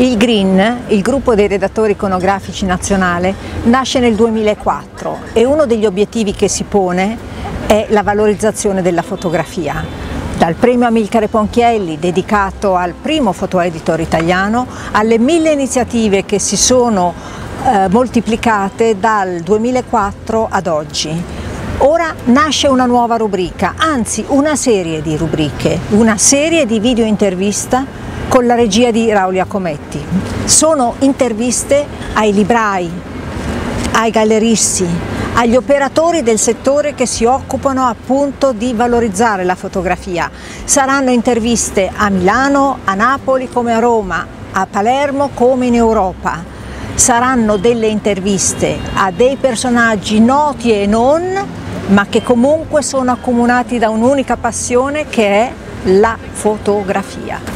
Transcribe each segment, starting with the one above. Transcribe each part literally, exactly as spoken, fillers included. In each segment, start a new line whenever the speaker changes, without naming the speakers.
Il GRIN, il gruppo dei redattori iconografici nazionale, nasce nel duemilaquattro e uno degli obiettivi che si pone è la valorizzazione della fotografia. Dal premio Amilcare Ponchielli, dedicato al primo fotoeditor italiano, alle mille iniziative che si sono eh, moltiplicate dal duemilaquattro ad oggi. Ora nasce una nuova rubrica, anzi una serie di rubriche, una serie di video intervista con la regia di Raul Iacometti. Sono interviste ai librai, ai galleristi, agli operatori del settore che si occupano appunto di valorizzare la fotografia. Saranno interviste a Milano, a Napoli come a Roma, a Palermo come in Europa. Saranno delle interviste a dei personaggi noti e non, ma che comunque sono accomunati da un'unica passione che è la fotografia.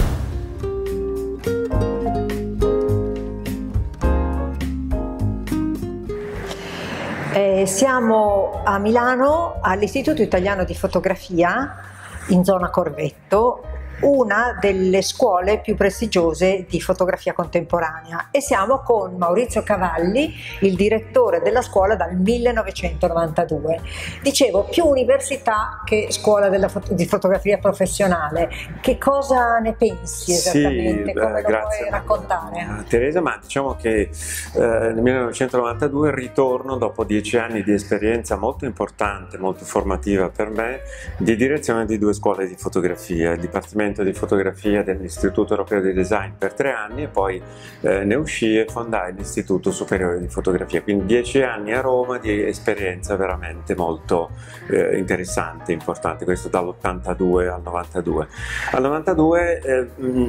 Eh, siamo a Milano all'Istituto Italiano di Fotografia in zona Corvetto, una delle scuole più prestigiose di fotografia contemporanea, e siamo con Maurizio Cavalli, il direttore della scuola dal millenovecentonovantadue. Dicevo, più università che scuola della foto di fotografia professionale. Che cosa ne pensi esattamente?
Sì,
come
eh,
lo
grazie
puoi raccontare?
Teresa, ma diciamo che eh, nel millenovecentonovantadue ritorno dopo dieci anni di esperienza molto importante, molto formativa per me, di direzione di due scuole di fotografia, il Dipartimento di fotografia dell'Istituto Europeo di Design per tre anni e poi eh, ne uscì e fondai l'Istituto Superiore di Fotografia, quindi dieci anni a Roma di esperienza veramente molto eh, interessante, importante, questo dall'ottantadue al novantadue. Al novantadue eh, mh,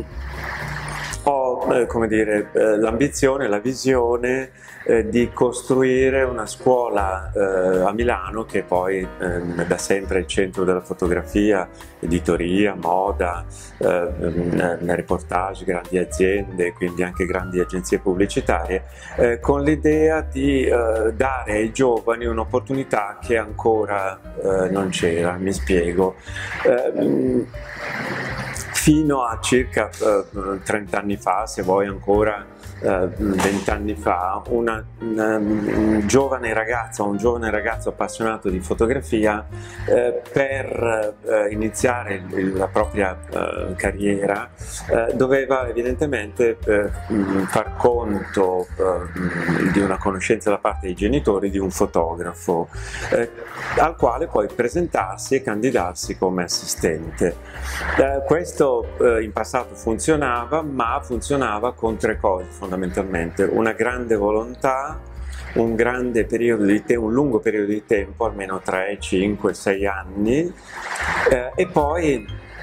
ho eh, come dire, eh, l'ambizione, la visione eh, di costruire una scuola eh, a Milano che poi eh, da sempre è il centro della fotografia, editoria, moda, eh, reportage, grandi aziende, quindi anche grandi agenzie pubblicitarie, eh, con l'idea di eh, dare ai giovani un'opportunità che ancora eh, non c'era. Mi spiego. Eh, Fino a circa uh, trenta anni fa, se vuoi ancora uh, venti anni fa, una, una, un giovane ragazzo, un giovane ragazzo appassionato di fotografia uh, per uh, iniziare il, la propria uh, carriera uh, doveva evidentemente uh, far conto uh, di una conoscenza da parte dei genitori di un fotografo uh, al quale poi presentarsi e candidarsi come assistente. Uh, questo in passato funzionava, ma funzionava con tre cose fondamentalmente: una grande volontà, un grande periodo di tempo, un lungo periodo di tempo, almeno tre, cinque, sei anni, eh, e poi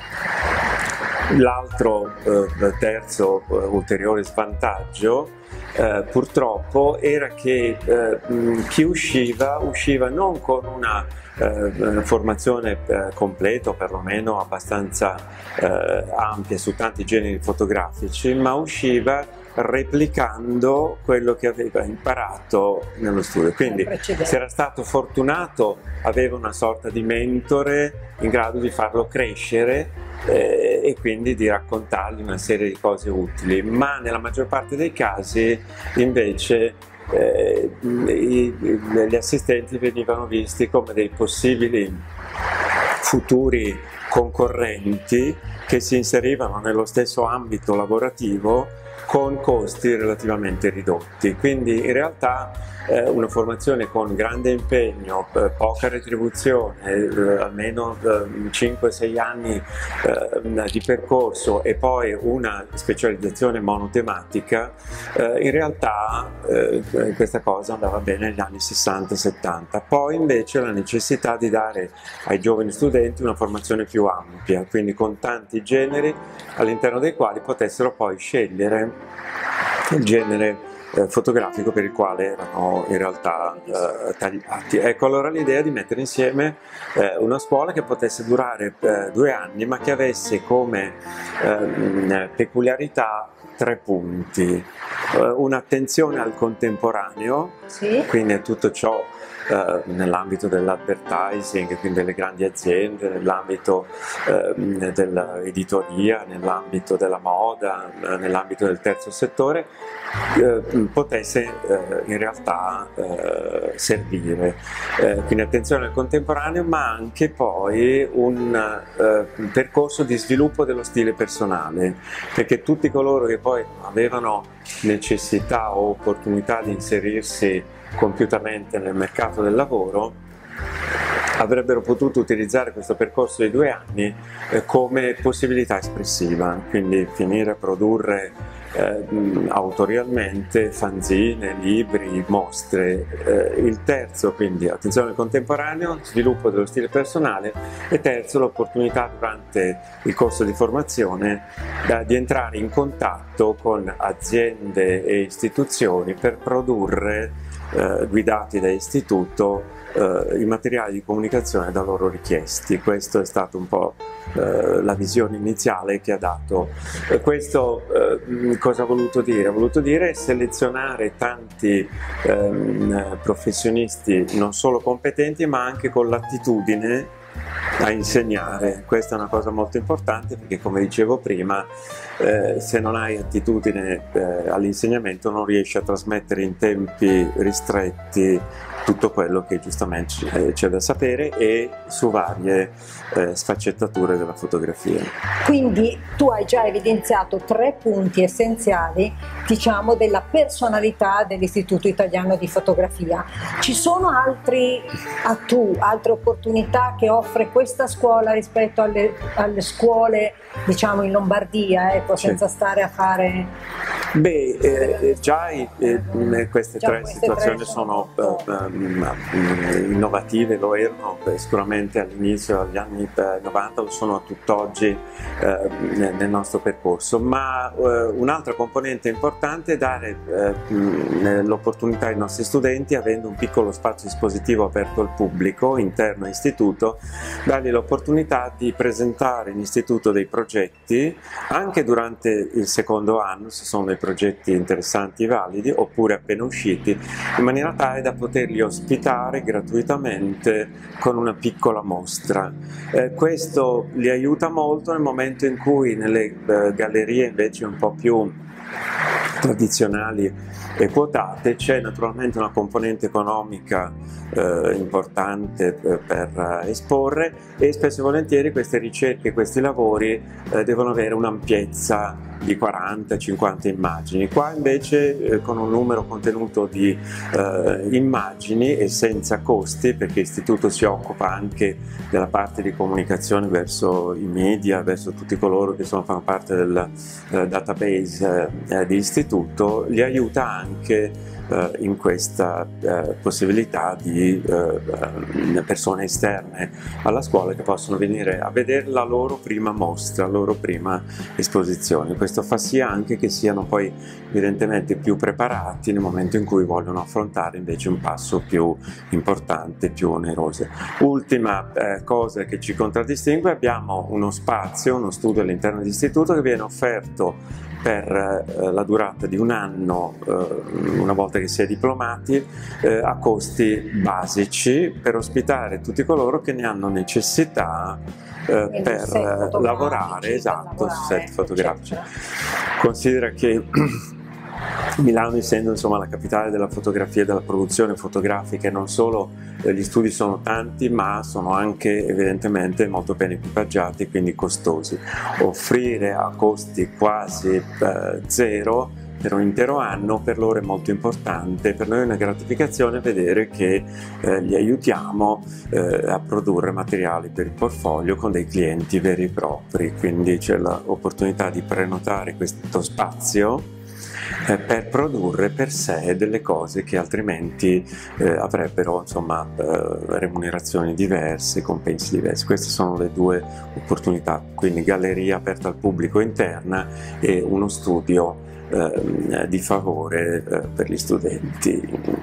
l'altro eh, terzo eh, ulteriore svantaggio eh, purtroppo era che eh, chi usciva usciva non con una Eh, formazione eh, completa, o perlomeno abbastanza eh, ampia su tanti generi fotografici, ma usciva replicando quello che aveva imparato nello studio. Quindi se era stato fortunato aveva una sorta di mentore in grado di farlo crescere eh, e quindi di raccontargli una serie di cose utili, ma nella maggior parte dei casi invece Eh, i, gli assistenti venivano visti come dei possibili futuri concorrenti che si inserivano nello stesso ambito lavorativo con costi relativamente ridotti. Quindi in realtà eh, una formazione con grande impegno, eh, poca retribuzione, eh, almeno eh, cinque sei anni eh, di percorso e poi una specializzazione monotematica, eh, in realtà eh, questa cosa andava bene negli anni sessanta settanta. Poi invece la necessità di dare ai giovani studenti una formazione più ampia, quindi con tanti generi all'interno dei quali potessero poi scegliere il genere eh, fotografico per il quale erano in realtà eh, tagliati. Ecco allora l'idea di mettere insieme eh, una scuola che potesse durare eh, due anni, ma che avesse come eh, peculiarità tre punti: uh, un'attenzione al contemporaneo, sì, quindi a tutto ciò eh, nell'ambito dell'advertising, quindi delle grandi aziende, nell'ambito eh, dell'editoria, nell'ambito della moda, eh, nell'ambito del terzo settore, eh, potesse eh, in realtà eh, servire. Eh, quindi attenzione al contemporaneo, ma anche poi un eh, percorso di sviluppo dello stile personale, perché tutti coloro che poi avevano necessità o opportunità di inserirsi compiutamente nel mercato del lavoro avrebbero potuto utilizzare questo percorso di due anni eh, come possibilità espressiva, quindi finire a produrre eh, autorialmente fanzine, libri, mostre. Eh, il terzo, quindi attenzione al contemporaneo, sviluppo dello stile personale, e terzo l'opportunità durante il corso di formazione eh, di entrare in contatto con aziende e istituzioni per produrre, eh, guidati da istituto, Uh, i materiali di comunicazione da loro richiesti. Questo è stato un po' uh, la visione iniziale che ha dato. Uh, questo uh, cosa ha voluto dire? Ha voluto dire selezionare tanti um, professionisti non solo competenti ma anche con l'attitudine a insegnare. Questa è una cosa molto importante, perché come dicevo prima, eh, se non hai attitudine eh, all'insegnamento non riesci a trasmettere in tempi ristretti tutto quello che giustamente c'è da sapere e su varie eh, sfaccettature della fotografia.
Quindi tu hai già evidenziato tre punti essenziali, diciamo, della personalità dell'Istituto Italiano di Fotografia. Ci sono altri atu, altre opportunità che offre questa scuola rispetto alle, alle scuole, diciamo, in Lombardia, ecco, senza sì. stare a fare...
Beh, eh, già eh, queste
già
tre
queste
situazioni
tre
sono,
sono
eh, innovative, lo erano eh, sicuramente all'inizio, agli anni novanta, lo sono a tutt'oggi eh, nel nostro percorso, ma eh, un'altra componente importante è dare eh, l'opportunità ai nostri studenti, avendo un piccolo spazio espositivo aperto al pubblico interno istituto, dargli l'opportunità di presentare in istituto dei progetti anche durante il secondo anno, se sono dei progetti interessanti e validi, oppure appena usciti, in maniera tale da poterli ospitare gratuitamente con una piccola mostra. Eh, questo li aiuta molto nel momento in cui nelle eh, gallerie invece un po' più tradizionali e quotate c'è naturalmente una componente economica eh, importante eh, per eh, esporre, e spesso e volentieri queste ricerche, questi lavori eh, devono avere un'ampiezza di quaranta cinquanta immagini. Qua invece eh, con un numero contenuto di eh, immagini e senza costi, perché l'istituto si occupa anche della parte di comunicazione verso i media, verso tutti coloro che sono, fanno parte del eh, database eh, di istituto, li aiuta anche Uh, in questa uh, possibilità di uh, uh, persone esterne alla scuola che possono venire a vedere la loro prima mostra, la loro prima esposizione. Questo fa sì anche che siano poi evidentemente più preparati nel momento in cui vogliono affrontare invece un passo più importante, più oneroso. Ultima eh, cosa che ci contraddistingue: abbiamo uno spazio, uno studio all'interno dell'istituto che viene offerto per eh, la durata di un anno, eh, una volta che si è diplomati, eh, a costi basici, per ospitare tutti coloro che ne hanno necessità eh, per lavorare, esatto, su set fotografici. Considera che Milano, essendo insomma la capitale della fotografia e della produzione fotografica, e non solo eh, gli studi sono tanti, ma sono anche evidentemente molto ben equipaggiati, quindi costosi. Offrire a costi quasi eh, zero per un intero anno per loro è molto importante. Per noi è una gratificazione vedere che eh, li aiutiamo eh, a produrre materiali per il portfolio con dei clienti veri e propri, quindi c'è l'opportunità di prenotare questo spazio Eh, per produrre per sé delle cose che altrimenti eh, avrebbero insomma eh, remunerazioni diverse, compensi diversi. Queste sono le due opportunità, quindi galleria aperta al pubblico interna e uno studio eh, di favore eh, per gli studenti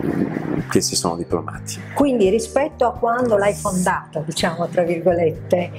che si sono diplomati.
Quindi rispetto a quando l'hai fondata, diciamo tra virgolette,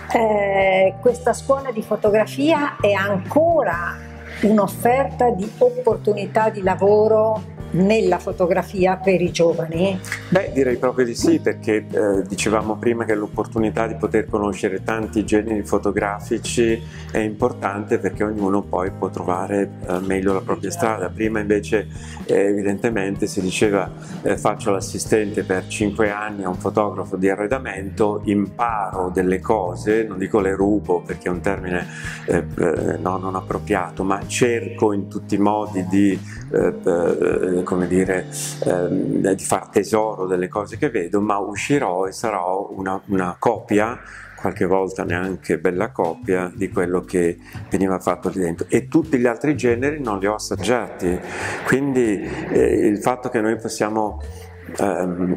eh, questa scuola di fotografia è ancora un'offerta di opportunità di lavoro nella fotografia per i giovani?
Beh, direi proprio di sì, perché eh, dicevamo prima che l'opportunità di poter conoscere tanti generi fotografici è importante, perché ognuno poi può trovare eh, meglio la propria strada. Prima invece eh, evidentemente si diceva eh, faccio l'assistente per cinque anni a un fotografo di arredamento, imparo delle cose, non dico le rubo perché è un termine eh, eh, no, non appropriato, ma cerco in tutti i modi di, eh, eh, come dire, eh, di far tesoro delle cose che vedo, ma uscirò e sarò una, una copia, qualche volta neanche bella copia, di quello che veniva fatto lì dentro, e tutti gli altri generi non li ho assaggiati, quindi eh, il fatto che noi possiamo ehm,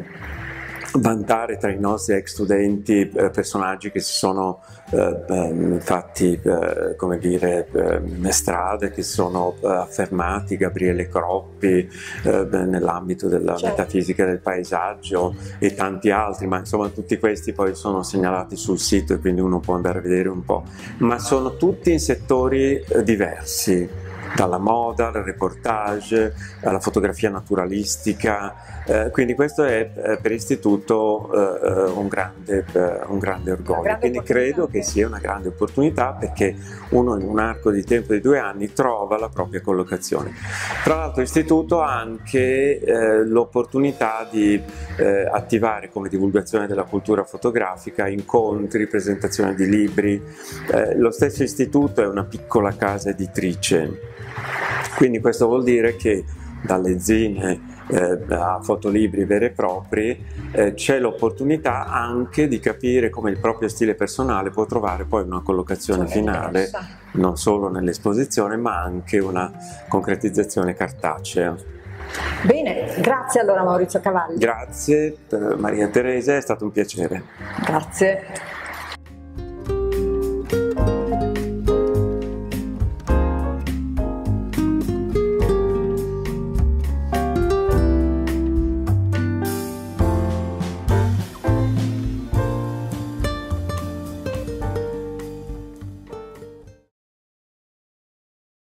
vantare tra i nostri ex studenti eh, personaggi che si sono eh, eh, fatti, eh, come dire, eh, strade, che si sono eh, affermati, Gabriele Croppi eh, nell'ambito della
certo.
metafisica del paesaggio e tanti altri, ma insomma tutti questi poi sono segnalati sul sito e quindi uno può andare a vedere un po', ma sono tutti in settori eh, diversi, dalla moda, al reportage, alla fotografia naturalistica, eh, quindi questo è eh, per istituto eh, un, grande, eh, un grande orgoglio,
grande
quindi credo che sia una grande opportunità, perché uno in un arco di tempo di due anni trova la propria collocazione. Tra l'altro l'istituto ha anche eh, l'opportunità di eh, attivare come divulgazione della cultura fotografica incontri, presentazioni di libri. Eh, lo stesso istituto è una piccola casa editrice, quindi questo vuol dire che dalle zine eh, a fotolibri veri e propri eh, c'è l'opportunità anche di capire come il proprio stile personale può trovare poi una collocazione finale, non solo nell'esposizione ma anche una concretizzazione cartacea.
Bene, grazie allora Maurizio Cavalli.
Grazie Maria Teresa, è stato un piacere.
Grazie.